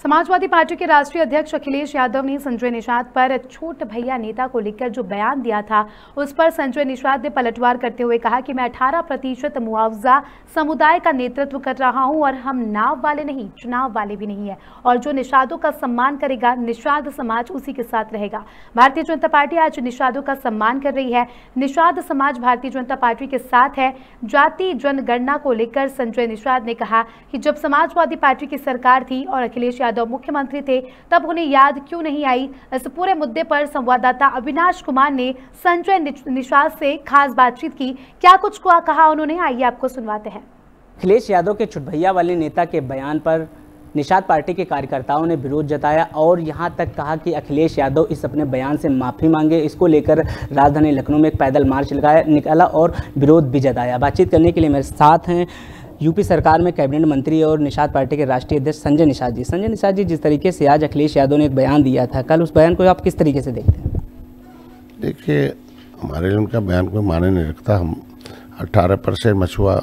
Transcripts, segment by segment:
Samajwadi party के राष्ट्रीय अध्यक्ष अखिलेश यादव ने संजय निषाद पर छोट भैया नेता को लेकर जो बयान दिया था उस पर संजय निषाद ने पलटवार करते हुए कहा कि मैं 18% मुआवजा समुदाय का नेतृत्व कर रहा हूं और हम नाव वाले नहीं, चुनाव वाले भी नहीं है, और जो निषादों का सम्मान करेगा निषाद समाज उसी के साथ रहेगा। भारतीय जनता पार्टी आज निषादों का सम्मान कर रही है। निषाद समाज भारतीय जनता पार्टी के साथ है। जाति जनगणना को लेकर संजय निषाद ने कहा कि जब समाजवादी पार्टी की सरकार थी और अखिलेश यादव मुख्यमंत्री थे तब उन्हें याद क्यों नहीं आई। इस पूरे मुद्दे पर संवाददाता अविनाश कुमार ने संजय निषाद से खास बातचीत की। क्या कुछ कहा उन्होंने, आइए आपको सुनवाते हैं। अखिलेश यादव के छुटभैया वाले नेता के बयान पर निषाद पार्टी के कार्यकर्ताओं ने विरोध जताया और यहां तक कहा कि अखिलेश यादव इस अपने बयान से माफ़ी मांगे। इसको लेकर राजधानी लखनऊ में एक पैदल मार्च निकाला और विरोध भी जताया। बातचीत करने के लिए मेरे साथ हैं यूपी सरकार में कैबिनेट मंत्री और निषाद पार्टी के राष्ट्रीय अध्यक्ष संजय निषाद जी। संजय निषाद जी, जिस तरीके से आज अखिलेश यादव ने एक बयान दिया था, कल उस बयान को आप किस तरीके से देखते हैं? देखिए, हमारे लिए उनका बयान कोई माने नहीं रखता। हम 18% मछुआ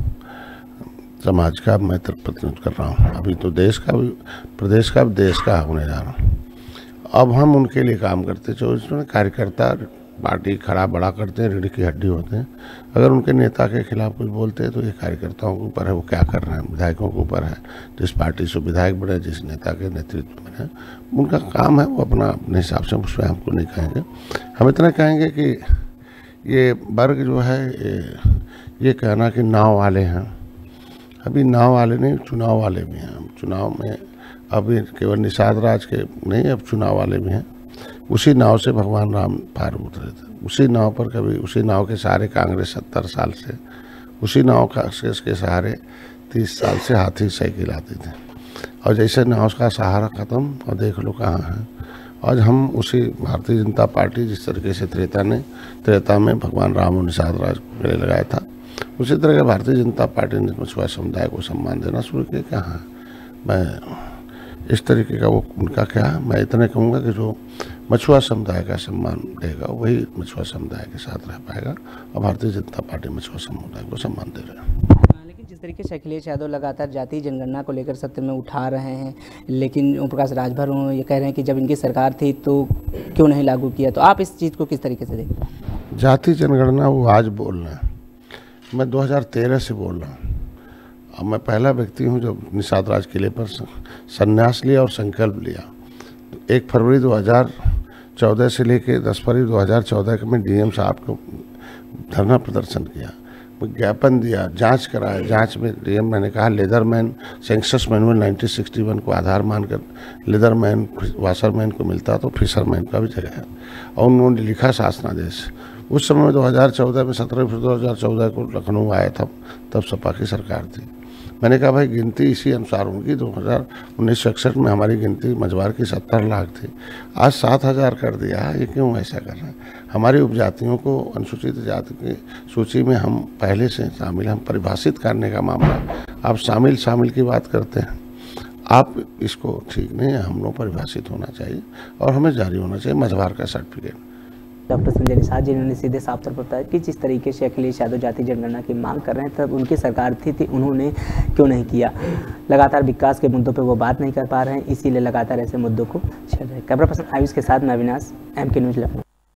समाज का मैं प्रतिनिधित्व कर रहा हूँ। अभी तो देश का भी, प्रदेश का भी, देश का होने जा रहा हूँ। अब हम उनके लिए काम करते, जो इसमें कार्यकर्ता पार्टी खड़ा बड़ा करते हैं, रीढ़ की हड्डी होते हैं। अगर उनके नेता के खिलाफ कुछ बोलते हैं तो ये कार्यकर्ताओं के ऊपर है, वो क्या कर रहे हैं, विधायकों के ऊपर है। जिस पार्टी से विधायक बने, जिस नेता के नेतृत्व में है, उनका काम है, वो अपने हिसाब से, उसमें हमको नहीं कहेंगे। हम इतना कहेंगे कि ये वर्ग जो है ये कहना कि नाव वाले हैं, अभी नाव वाले नहीं, चुनाव वाले भी हैं। चुनाव में अभी केवल निषाद राज के नहीं, अब चुनाव वाले भी हैं। उसी नाव से भगवान राम पार उतरे थे, उसी नाव पर कभी, उसी नाव के सहारे कांग्रेस 70 साल से, उसी नाव का के सहारे 30 साल से हाथी साइकिल आती थी। और जैसे नाव का सहारा ख़त्म और देख लो कहाँ है। आज हम उसी भारतीय जनता पार्टी जिस तरीके से त्रेता में भगवान राम और निषाद राज को गले लगाया था, उसी तरह के भारतीय जनता पार्टी ने मछुआ समुदाय को सम्मान देना शुरू किया। कहाँ मैं इस तरीके का वो उनका क्या, मैं इतने कहूँगा कि जो मछुआ समुदाय का सम्मान देगा वही मछुआ समुदाय के साथ रह पाएगा, और भारतीय जनता पार्टी मछुआ समुदाय को सम्मान दे रहा है। लेकिन जिस तरीके से अखिलेश यादव लगातार जातीय जनगणना को लेकर सत्य में उठा रहे हैं, लेकिन ओम प्रकाश राजभर ये कह रहे हैं कि जब इनकी सरकार थी तो क्यों नहीं लागू किया, तो आप इस चीज़ को किस तरीके से देखते हैं? जातीय जनगणना वो आज बोल रहे हैं, मैं 2013 से बोल रहा हूँ। अब मैं पहला व्यक्ति हूँ जो निषाद राज किले पर संन्यास लिया और संकल्प लिया। 1 फरवरी 2014 से लेकर 10 फरवरी 2014 में डीएम साहब को धरना प्रदर्शन किया, ज्ञापन दिया, जांच कराया। जांच में डीएम मैंने कहा लेदरमैन सेंसस मैनुअल 1961 को आधार मानकर लेदरमैन वाशरमैन को मिलता तो फिशरमैन का भी जगह है। और उन्होंने लिखा शासनादेश। उस समय 2014 में 17 फरवरी 2014 को लखनऊ आया था, तब सपा की सरकार थी। मैंने कहा भाई गिनती इसी अनुसार होगी। 1961 में हमारी गिनती मझवार की 70 लाख थी, आज 7000 कर दिया। ये क्यों ऐसा कर रहे हैं? हमारी उपजातियों को अनुसूचित जाति की सूची में हम पहले से शामिल, हम परिभाषित करने का मामला, आप शामिल की बात करते हैं। आप इसको ठीक नहीं है, हम लोग परिभाषित होना चाहिए और हमें जारी होना चाहिए मझवार का सर्टिफिकेट। डॉक्टर संजय निषाद जी ने सीधे साफ तौर पर बताया कि जिस तरीके से अखिलेश यादव जातीय जनगणना की मांग कर रहे हैं, तब उनकी सरकार थी उन्होंने क्यों नहीं किया। लगातार विकास के मुद्दों पे वो बात नहीं कर पा रहे हैं, इसीलिए लगातार ऐसे मुद्दों को छेड़ रहे हैं। कैमरा पर्सन आयुष के साथ मैं अविनाश, MK न्यूज़ लखनऊ।